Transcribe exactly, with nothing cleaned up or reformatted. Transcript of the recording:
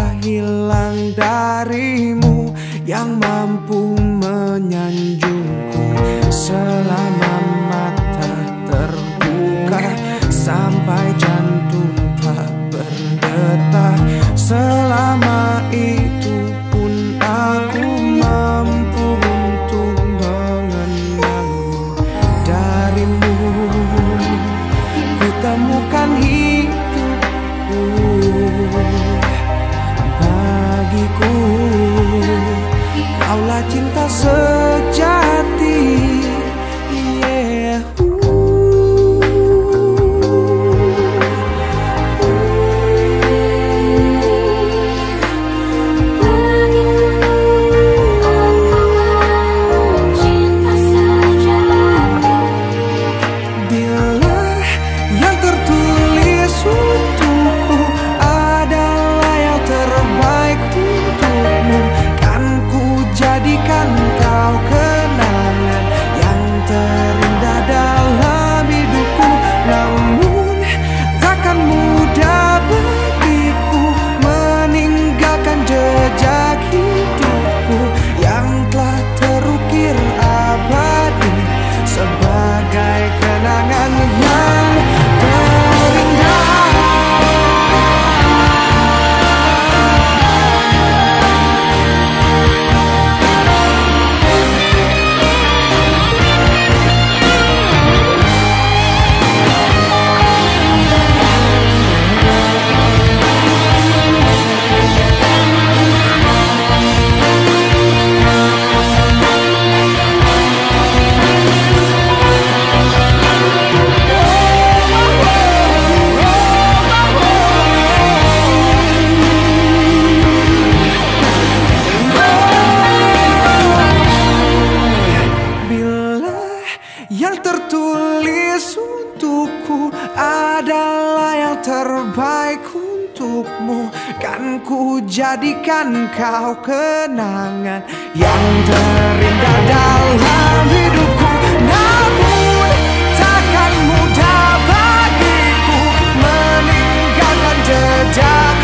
hilang darimu yang mampu menyanjungku selama mata terbuka sampai jantung tak berdetak. Selama itu pun aku mampu untuk mengenalmu. Darimu ku temukan hidupku. Bagiku kaulah cinta sejati. Yeah. Jadikan kau kenangan yang terindah dalam hidupku. Namun takkan mudah bagiku meninggalkan jejak hidupku yang telah terukir abadi sebagai kenangan yang terindah. Yang tertulis untukku adalah yang terbaik untukmu. Kan ku jadikan kau kenangan yang terindah dalam hidupku. Namun takkan mudah bagiku meninggalkan jejak